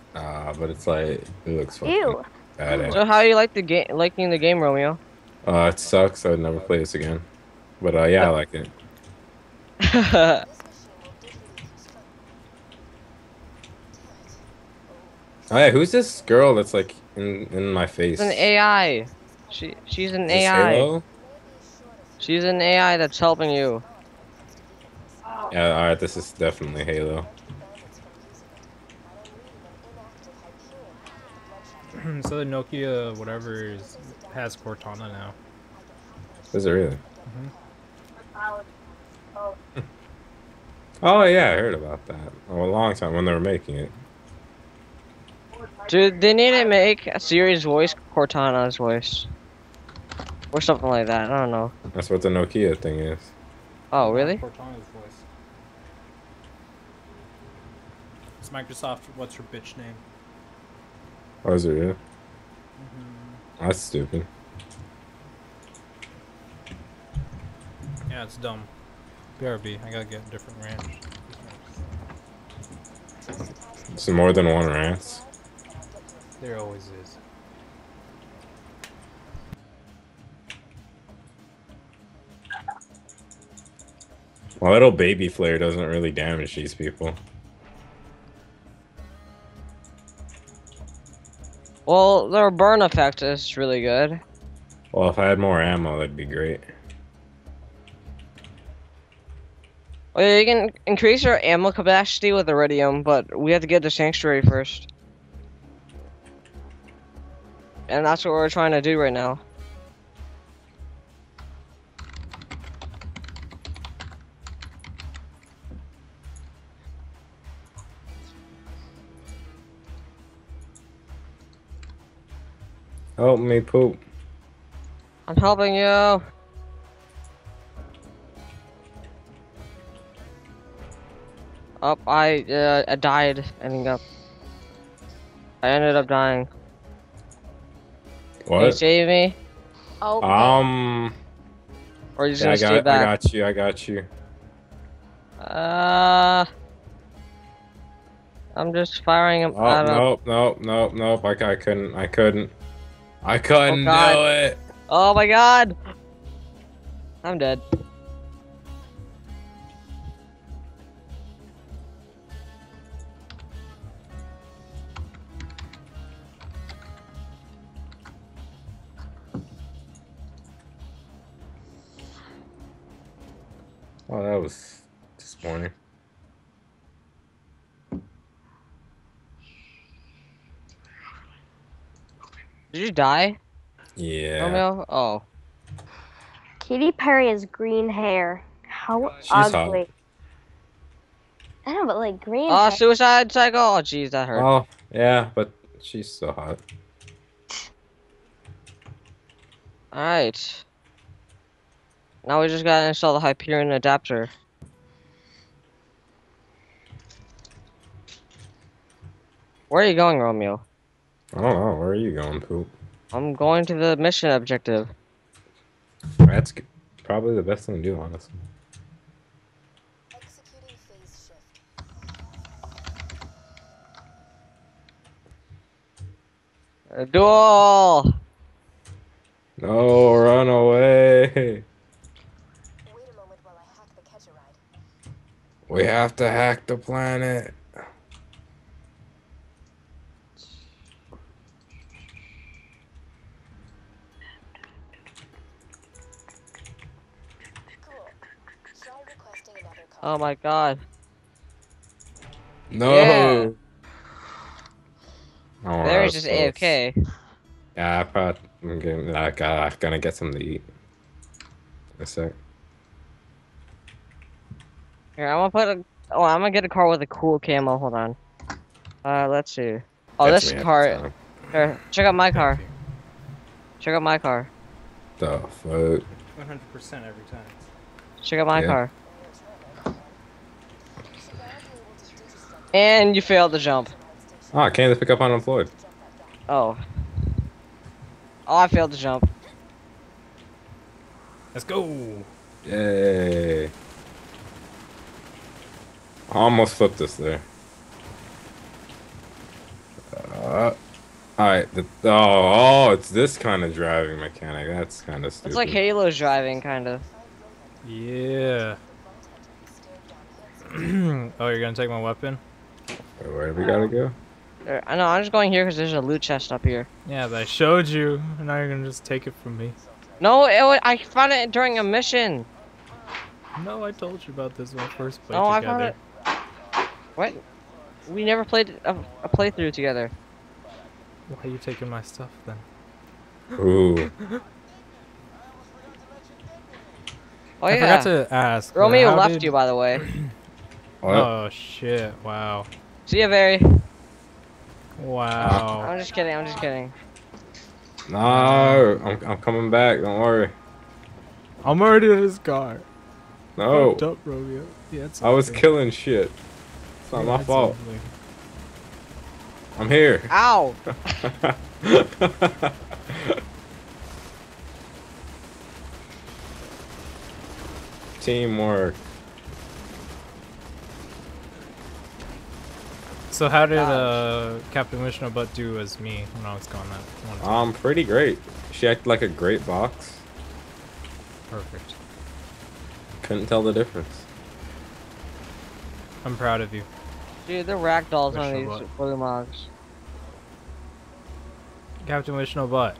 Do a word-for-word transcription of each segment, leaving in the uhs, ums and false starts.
Uh, but it's like it looks fucking Ew. badass. So how you like the game? Liking the game, Romeo? Uh, it sucks. I'd never play this again. But uh, yeah, I like it. Oh yeah, who's this girl that's like in in my It's an face? A I. She she's an Is this A I. Halo? She's an A I that's helping you. Yeah, all right, this is definitely Halo. So the Nokia whatever is, has Cortana now. Is it really? hmm Oh yeah, I heard about that. Oh, a long time when they were making it. Dude, they need to make a series voice Cortana's voice. Or something like that. I don't know. That's what the Nokia thing is. Oh, Not really? Cortana's voice. It's Microsoft. What's her bitch name? Oh, is it really? hmm That's stupid. Yeah, it's dumb. B R B. I gotta get a different range. It's more than one rants. There always is. My little baby flare doesn't really damage these people. Well, their burn effect is really good. Well, if I had more ammo, that'd be great. Well, you can increase your ammo capacity with Iridium, but we have to get the Sanctuary first. And that's what we're trying to do right now. Help me poop. I'm helping you. Up, I uh, I died ending up. I ended up dying. Can you What? save me? Oh. Um. Or are you just Yeah, gonna I stay got. I back? got you. I got you. Uh, I'm just firing him Oh out of. nope, nope, nope, nope. I, I couldn't. I couldn't. I Oh couldn't do god. it. Oh my god. I'm dead. Oh, that was disappointing. Did you die, Yeah. Romeo? Oh. Katy Perry has green hair. How She's hot. ugly. I know, but like green Oh, hair. suicide cycle. Oh, jeez, that hurt. Oh, yeah, but she's so hot. All right. Now we just gotta install the Hyperion adapter. Where are you going, Romeo? I don't know. Where are you going, poop? I'm going to the mission objective. That's g- probably the best thing to do, honestly. Executing phase shift. A duel! No, run away. Wait a moment while I hack the catch a ride. We have to hack the planet. Cool. Try requesting another call. Oh my god. No. Yeah. Oh, There I is was just close. A F K. Yeah, I probably I'm getting, like, uh, gonna get something to eat. In a sec. Here, I'm gonna put a. Oh, I'm gonna get a car with a cool camo. Hold on. Uh, let's see. Oh, Catch this me at the car. time. Here, check out my car. Thank you. Check out my car. The fuck? one hundred percent every time. Check out my Yeah. car. And you failed to jump. Oh, I can't pick up unemployed. Oh. Oh, I failed to jump. Let's go. Yay. I almost flipped this there. Uh, all right. The, oh, oh, it's this kind of driving mechanic. That's kind of stupid. It's like Halo's driving, kind of. Yeah. Oh, you're gonna take my weapon? Wait, where do we gotta go? There- I know. I'm just going here because there's a loot chest up here. Yeah, but I showed you. Now you're gonna just take it from me. No, it, wa- I found it during a mission. No, I told you about this when we first played No, I found together. it. What? We never played a, a playthrough together. Why are you taking my stuff then? Ooh. Oh I yeah. forgot to ask. uh, Romeo how left did- you, by the way. What? Oh shit! Wow. See ya, Barry. Wow. I'm just kidding. I'm just kidding. No, I'm, I'm coming back. Don't worry. I'm already in his car. No, Fucked up, Romeo. Yeah, it's I was okay. killing shit. It's not Yeah, my it's fault. okay. I'm here. Ow! Teamwork. So how did uh, Captain Wishno Butt do as me when I was going that one time? Um, pretty great. She acted like a great box. Perfect. Couldn't tell the difference. I'm proud of you. Dude, they're ragdolls on Wish I these would. blue mogs. Captain Wishno Butt.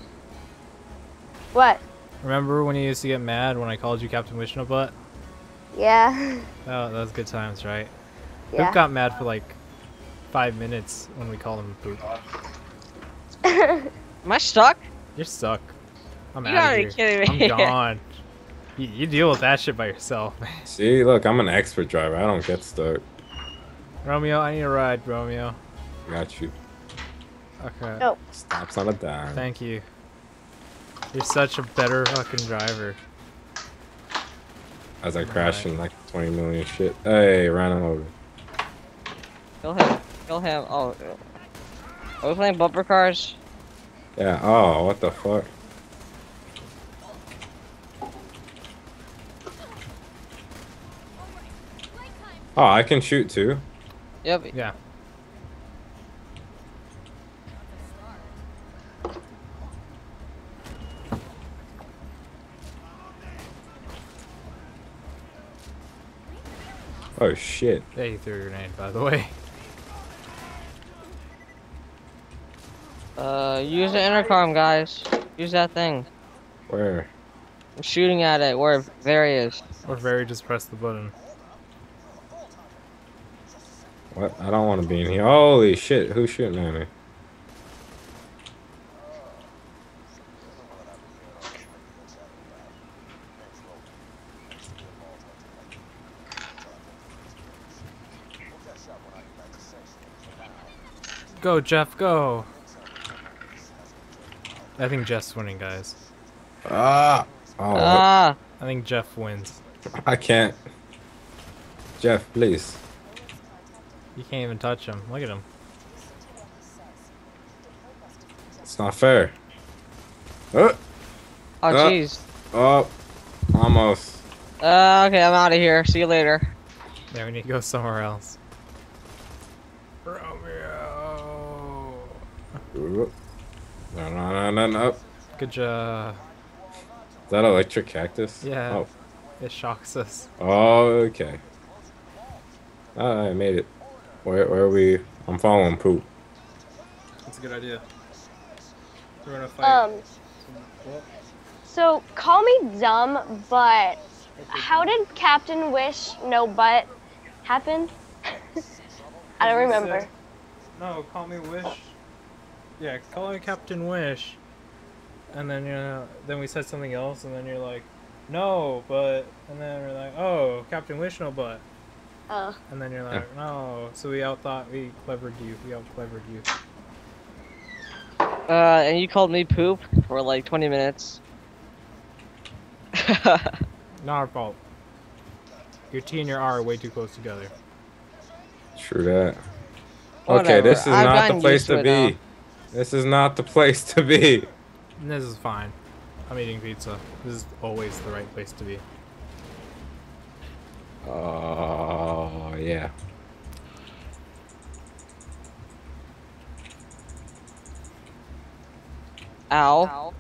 What? Remember when you used to get mad when I called you Captain Wishno Butt? Yeah. Oh, that was good times, right? Yeah. Poop got mad for like five minutes when we called him Poop. Am I stuck? You're stuck. I'm You out gotta of be here. kidding me. I'm gone. You, you deal with that shit by yourself, man. See, look, I'm an expert driver. I don't get stuck. Romeo, I need a ride, Romeo. Got you. Okay. No. Stops on a dime. Thank you. You're such a better fucking driver. As I crash in like twenty million shit. Hey, ran him over. Kill him. Kill him. Oh. Are we playing bumper cars? Yeah. Oh, what the fuck? Oh, I can shoot too. Yep. Yeah. Oh shit. Yeah, you threw a grenade, by the way. Uh, use the intercom, guys. Use that thing. Where? I'm shooting at it where Barry is. Or very just press the button. What? I don't want to be in here. Holy shit! Who's shooting at me? Go, Jeff, go! I think Jeff's winning, guys. Ah! Oh, Ah! I think Jeff wins. I can't. Jeff, please. You can't even touch him. Look at him. It's not fair. Oh, Oh, Uh. jeez. oh, almost. Uh, okay, I'm out of here. See you later. Yeah, we need to go somewhere else. Romeo! Ooh. No, no, no, no, no. Good job. Is that electric cactus? Yeah. Oh, It shocks us. oh okay. Ah, I made it. Where, where are we? I'm following Poop. That's a good idea. We're gonna fight. Um. So call me dumb, but how did Captain Wish No Butt happen? I don't remember. No, call me Wish. Yeah, call me Captain Wish. And then you know, then we said something else, and then you're like, no, but, and then we're like, oh, Captain Wish No Butt. Oh. And then you're like, no. So we outthought, we clevered you. We out clevered you. Uh, and you called me poop for like twenty minutes. Not our fault. Your T and your R are way too close together. True that. Okay, Whatever, this is I've not the gotten place used to to it be. now. This is not the place to be. And this is fine. I'm eating pizza. This is always the right place to be. Oh, yeah. Ow.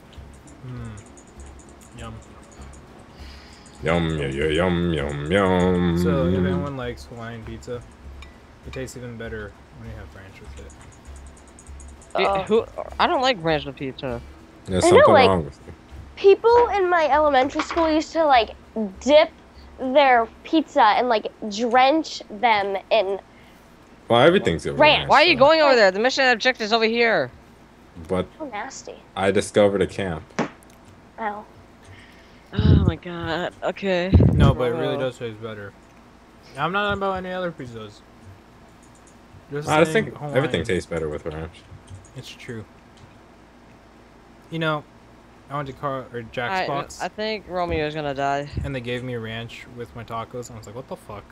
Hmm. Yum. Yum yum yum yum yum. So if anyone likes Hawaiian pizza, it tastes even better when you have ranch with it. Dude, Uh, who? I don't like ranch with pizza. There's I know, something like- wrong with you. People in my elementary school used to like dip their pizza and like drench them in. Well, everything's over Ranch. Why are you so- going over there? The mission objective is over here. But Oh, nasty. I discovered a camp. Ow. Oh my god. Okay. No, but it really Oh. does taste better. I'm not talking about any other pizzas. Just I just saying think Hawaiian. everything tastes better with ranch. It's true. You know, I went to Car or Jack's I, Box, I think Romeo's gonna die. and they gave me ranch with my tacos. I was like, what the fuck?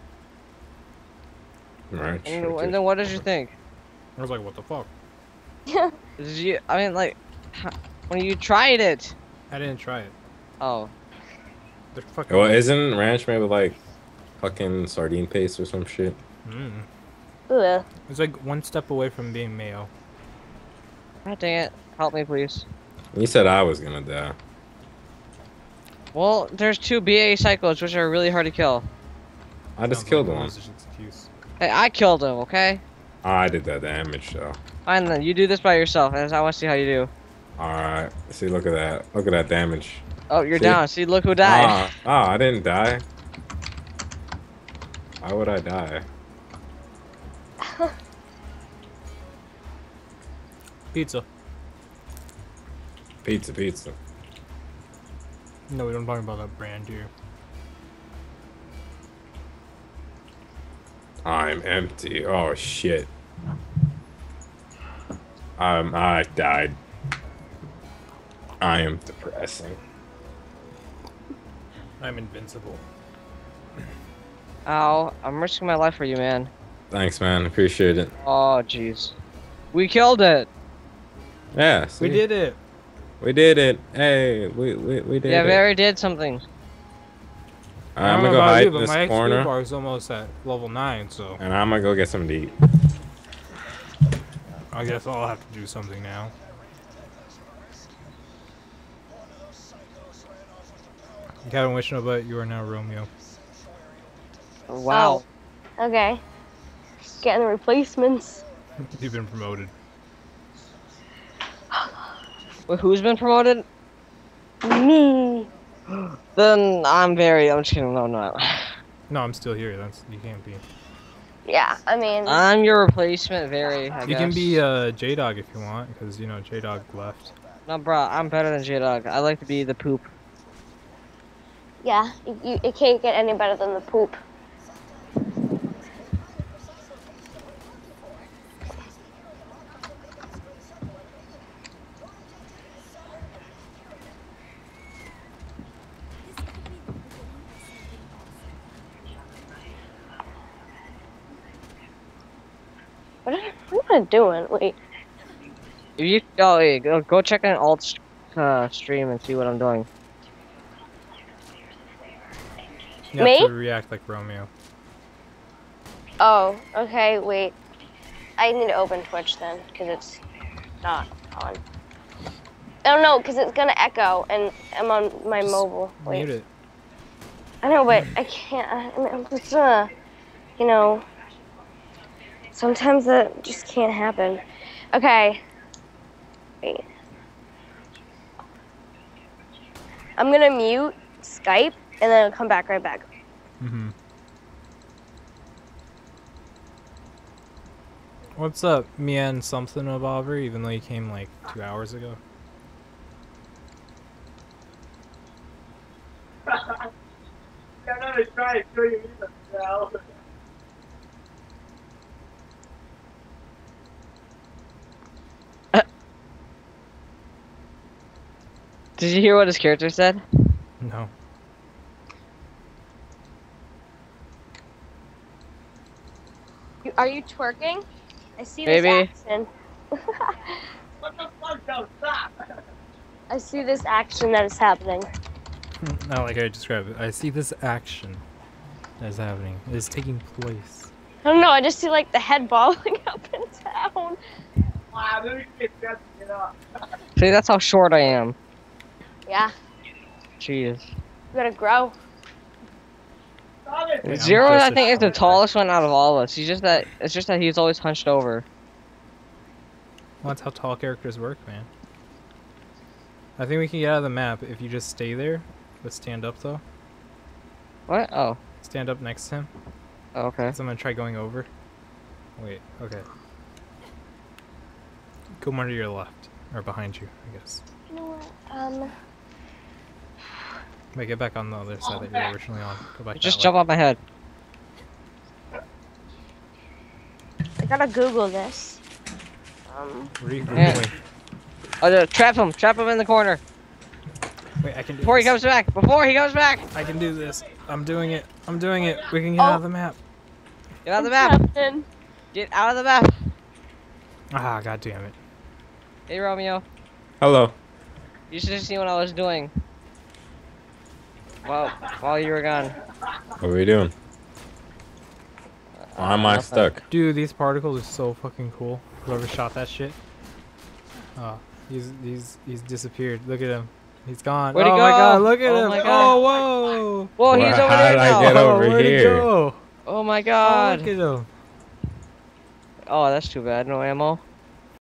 Ranch. And, okay. and then what did you think? I was like, what the fuck? Did you? I mean, like, h- when you tried it. I didn't try it. Oh. They're fucking. Well, isn't ranch made with like fucking sardine paste or some shit? Mm. Ugh. It's like one step away from being mayo. God dang it! Help me, please. You said I was gonna die. Well, there's two B A cycles which are really hard to kill. I just Sounds killed like a one. loser's excuse. Hey, I killed him. Okay. I did that damage though. Fine then. You do this by yourself, and I want to see how you do. All right. See, look at that. Look at that damage. Oh, you're See? down. See, look who died. Ah, ah, I didn't die. Why would I die? Pizza. Pizza, pizza. No, we don't talk about that brand here. I'm empty. Oh shit. Um, I died. I am depressing. I'm invincible. Ow! I'm risking my life for you, man. Thanks, man. Appreciate it. Oh, jeez. We killed it. Yeah, We see? did it. We did it. Hey, we we, we did Yeah, it. Barry did something. I'm I don't gonna know go about hide you, in but this my X P corner, bar is almost at level nine, so and I'm gonna go get something to eat. I guess I'll have to do something now. Kevin Wishno, but you are now Romeo. Wow. Okay. Getting the replacements. You've been promoted. Wait, who's been promoted? Me. Then I'm very. I'm just kidding. No, no. No, I'm still here. That's you can't be. Yeah, I mean, I'm your replacement, very. I You can guess. be uh, J Dog if you want, because you know J Dog left. No, bro. I'm better than J Dog. I like to be the poop. yeah, you, you, it can't get any better than the poop. What am, what am I doing? Wait. If you oh, wait, go, go check an alt uh, stream and see what I'm doing. You Me? have to react like Romeo. Oh, okay, wait. I need to open Twitch then, because it's not on. Oh no, because it's gonna echo, and I'm on my Just mobile. Wait. Mute it. I know, but I can't. I, I'm just, uh, you know, sometimes that just can't happen. Okay. Wait. I'm gonna mute Skype, and then I'll come back right back. Mm-hmm. What's up, Mian something Abobber, even though you came like two hours ago? I'm gonna try and show you either, Sal. Did you hear what his character said? No. You- Are you twerking? I see Maybe. this action. What the fuck? No, stop! I see this action that is happening. Not like I described it. I see this action that is happening. It is taking place. I don't know. I just see like the head bobbling up and down. Ah, let me get that shit up. See, that's how short I am. Yeah, Jeez. you gotta grow. Stop it. Wait, I'm Zero, just I a think, is the short guy. tallest one out of all of us. He's just that. It's just that he's always hunched over. Well, that's how tall characters work, man. I think we can get out of the map if you just stay there, but stand up though. What? Oh. Stand up next to him. Oh, okay. So I'm gonna try going over. Wait, okay. Go more to your left. Or behind you, I guess. You know what? Um, Wait, get back on the other side that you were originally on. Go back Just that jump way. off my head. I gotta Google this. Um, What are you Yeah. Googling? Oh, no, trap him! Trap him in the corner! Wait, I can do Before he this. comes back! Before he comes back! I can do this. I'm doing it. I'm doing it. We can get out of the map. Get out of the map! Captain. Get out of the map! Ah, god damn it. Hey, Romeo. Hello. You should have seen what I was doing. Well, while you were gone. What are we doing? Why am I Nothing. stuck? Dude, these particles are so fucking cool. Whoever shot that shit. Oh, he's he's he's disappeared. Look at him. He's gone. Where'd he oh my go? god, look at Oh him. my God. Oh, whoa. Whoa, Well, he's over how there did I now! get oh, over where'd he here? go? Oh my Oh, god! look at him. Oh, that's too bad. No ammo.